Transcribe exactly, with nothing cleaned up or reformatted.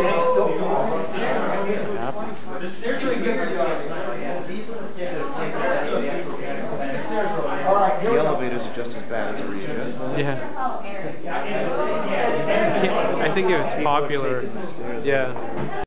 The elevators are just as bad as Arisha. Yeah. I think if it's popular, yeah.